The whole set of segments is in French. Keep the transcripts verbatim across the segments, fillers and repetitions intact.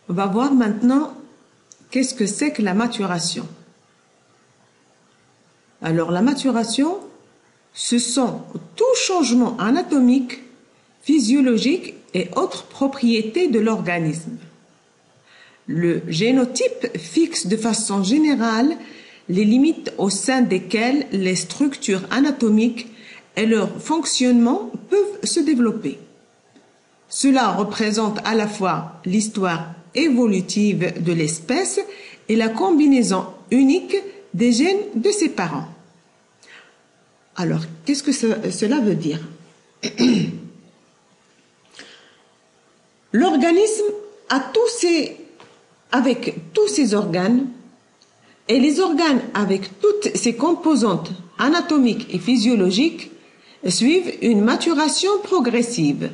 On va voir maintenant qu'est-ce que c'est que la maturation. Alors la maturation, ce sont tout changement anatomique, physiologique et autres propriétés de l'organisme. Le génotype fixe de façon générale les limites au sein desquelles les structures anatomiques et leur fonctionnement peuvent se développer. Cela représente à la fois l'histoire évolutive de l'espèce et la combinaison unique des gènes de ses parents. Alors, qu'est-ce que ce, cela veut dire? L'organisme a tous ses, avec tous ses organes, et les organes avec toutes ses composantes anatomiques et physiologiques suivent une maturation progressive.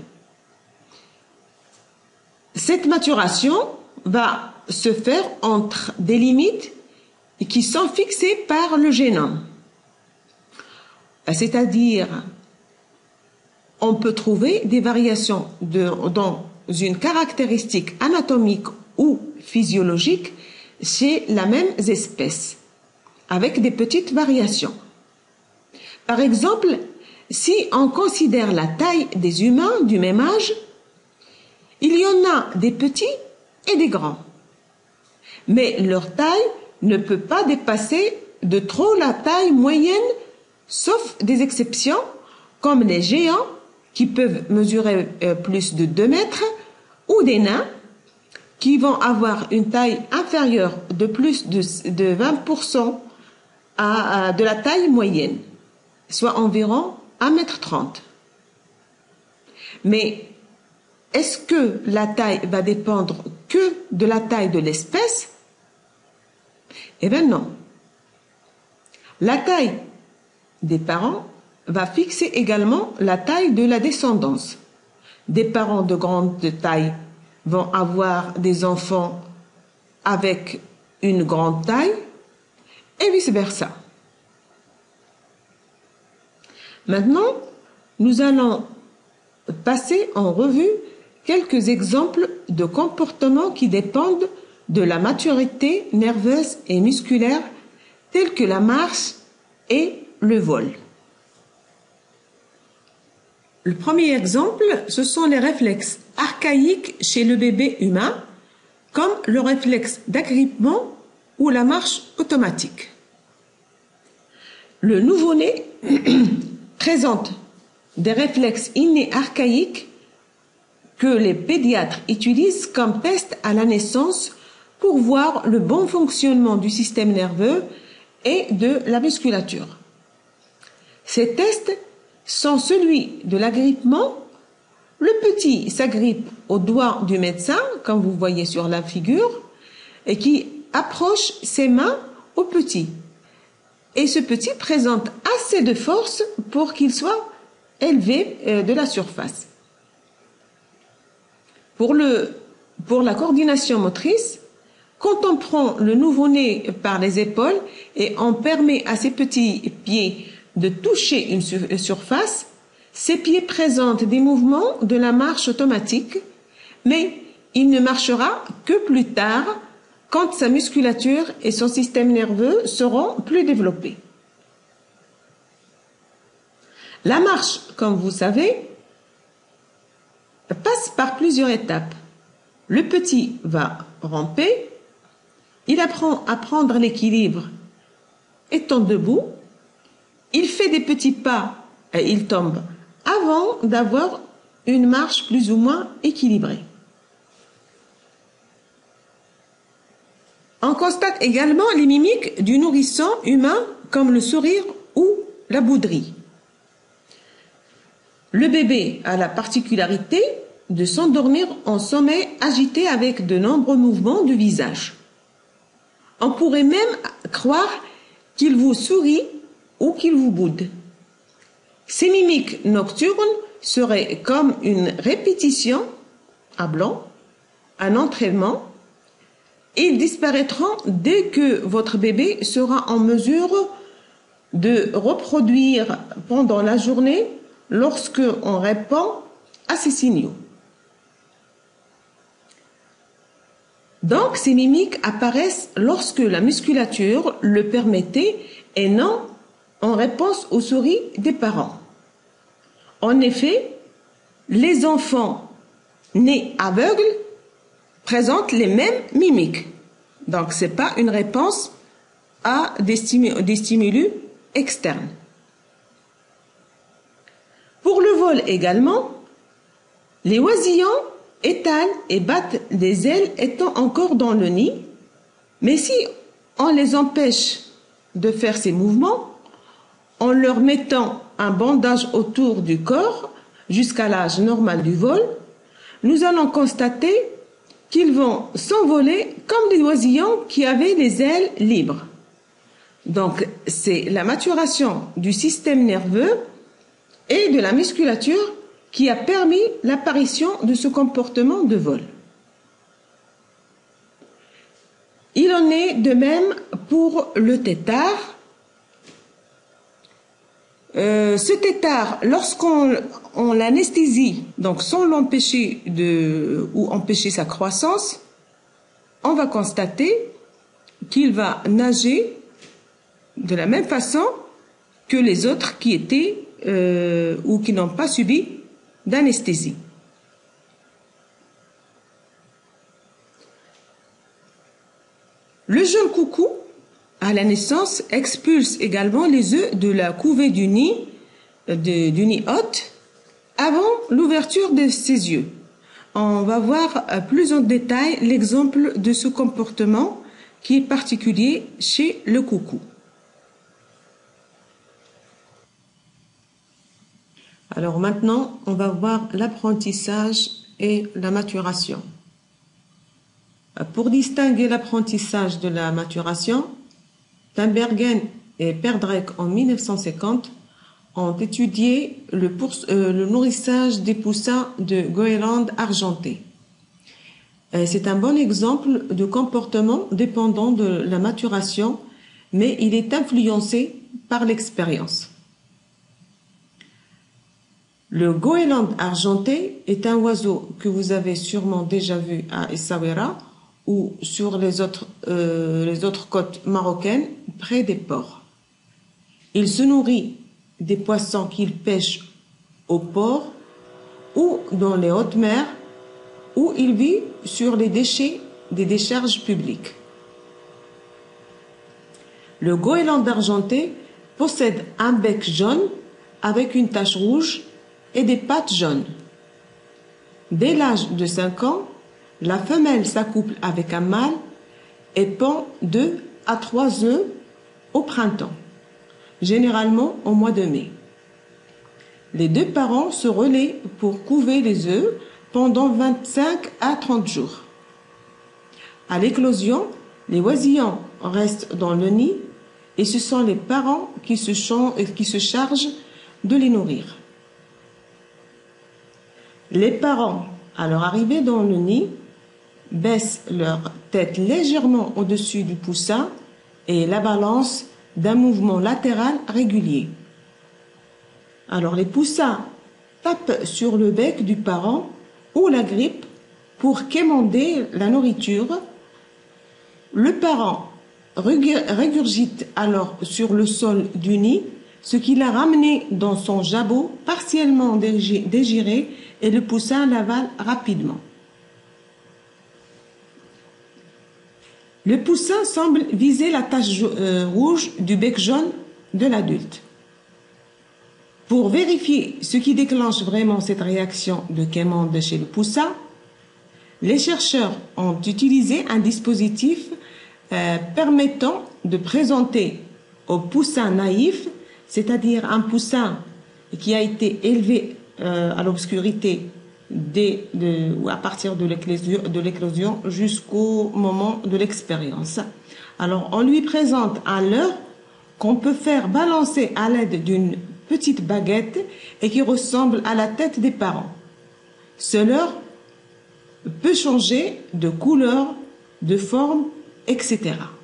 Cette maturation va se faire entre des limites qui sont fixées par le génome. C'est-à-dire, on peut trouver des variations de, dans une caractéristique anatomique ou physiologique chez la même espèce, avec des petites variations. Par exemple, si on considère la taille des humains du même âge, il y en a des petits et des grands. Mais leur taille ne peut pas dépasser de trop la taille moyenne, sauf des exceptions, comme les géants qui peuvent mesurer plus de deux mètres, ou des nains qui vont avoir une taille inférieure de plus de, de vingt pour cent à, à, de la taille moyenne, soit environ un mètre trente. Mais est-ce que la taille va dépendre que de la taille de l'espèce? Eh bien non. La taille des parents va fixer également la taille de la descendance. Des parents de grande taille vont avoir des enfants avec une grande taille et vice-versa. Maintenant, nous allons passer en revue quelques exemples de comportements qui dépendent de la maturité nerveuse et musculaire, tels que la marche et le vol. Le premier exemple, ce sont les réflexes archaïques chez le bébé humain, comme le réflexe d'agrippement ou la marche automatique. Le nouveau-né présente des réflexes innés archaïques que les pédiatres utilisent comme test à la naissance pour voir le bon fonctionnement du système nerveux et de la musculature. Ces tests sont celui de l'agrippement. Le petit s'agrippe au doigt du médecin, comme vous voyez sur la figure, et qui approche ses mains au petit. Et ce petit présente assez de force pour qu'il soit élevé de la surface. Pour, le, pour la coordination motrice, quand on prend le nouveau-né par les épaules et on permet à ses petits pieds de toucher une sur- surface, ses pieds présentent des mouvements de la marche automatique, mais il ne marchera que plus tard quand sa musculature et son système nerveux seront plus développés. La marche, comme vous savez, passe par plusieurs étapes. Le petit va ramper, il apprend à prendre l'équilibre étant debout, il fait des petits pas et il tombe avant d'avoir une marche plus ou moins équilibrée. On constate également les mimiques du nourrisson humain comme le sourire ou la bouderie. Le bébé a la particularité de s'endormir en sommeil agité avec de nombreux mouvements du visage. On pourrait même croire qu'il vous sourit ou qu'il vous boude. Ces mimiques nocturnes seraient comme une répétition à blanc, un entraînement. Ils disparaîtront dès que votre bébé sera en mesure de reproduire pendant la journée lorsque on répond à ces signaux. Donc, ces mimiques apparaissent lorsque la musculature le permettait et non en réponse aux souris des parents. En effet, les enfants nés aveugles présentent les mêmes mimiques. Donc, ce n'est pas une réponse à des, stimu- des stimulus externes. Pour le vol également, les oisillons étalent et battent des ailes étant encore dans le nid, mais si on les empêche de faire ces mouvements, en leur mettant un bandage autour du corps jusqu'à l'âge normal du vol, nous allons constater qu'ils vont s'envoler comme des oisillons qui avaient les ailes libres. Donc, c'est la maturation du système nerveux et de la musculature qui a permis l'apparition de ce comportement de vol. Il en est de même pour le tétard. Euh, ce tétard, lorsqu'on on l'anesthésie, donc sans l'empêcher de ou empêcher sa croissance, on va constater qu'il va nager de la même façon que les autres qui étaient euh, ou qui n'ont pas subi d'anesthésie. Le jeune coucou, à la naissance, expulse également les œufs de la couvée du nid, de, du nid hôte, avant l'ouverture de ses yeux. On va voir plus en détail l'exemple de ce comportement qui est particulier chez le coucou. Alors maintenant, on va voir l'apprentissage et la maturation. Pour distinguer l'apprentissage de la maturation, Tinbergen et Perdreck en mille neuf cent cinquante ont étudié le, euh, le nourrissage des poussins de Goéland argenté. C'est un bon exemple de comportement dépendant de la maturation, mais il est influencé par l'expérience. Le goéland argenté est un oiseau que vous avez sûrement déjà vu à Essaouira ou sur les autres, euh, les autres côtes marocaines près des ports. Il se nourrit des poissons qu'il pêche au port ou dans les hautes mers, où il vit sur les déchets des décharges publiques. Le goéland argenté possède un bec jaune avec une tache rouge et des pattes jaunes. Dès l'âge de cinq ans, la femelle s'accouple avec un mâle et pond deux à trois œufs au printemps, généralement au mois de mai. Les deux parents se relaient pour couver les œufs pendant vingt-cinq à trente jours. À l'éclosion, les oisillons restent dans le nid et ce sont les parents qui se, qui se chargent de les nourrir. Les parents, à leur arrivée dans le nid, baissent leur tête légèrement au-dessus du poussin et la balancent d'un mouvement latéral régulier. Alors les poussins tapent sur le bec du parent ou la grippe pour quémander la nourriture. Le parent régurgite alors sur le sol du nid ce qu'il a ramené dans son jabot partiellement dégiré et le poussin l'avale rapidement. Le poussin semble viser la tache rouge du bec jaune de l'adulte. Pour vérifier ce qui déclenche vraiment cette réaction de quémande chez le poussin, les chercheurs ont utilisé un dispositif euh, permettant de présenter au poussin naïf, c'est-à-dire un poussin qui a été élevé euh, à l'obscurité dès de, ou à partir de l'éclosion jusqu'au moment de l'expérience. Alors, on lui présente un leurre qu'on peut faire balancer à l'aide d'une petite baguette et qui ressemble à la tête des parents. Ce leurre peut changer de couleur, de forme, et cetera.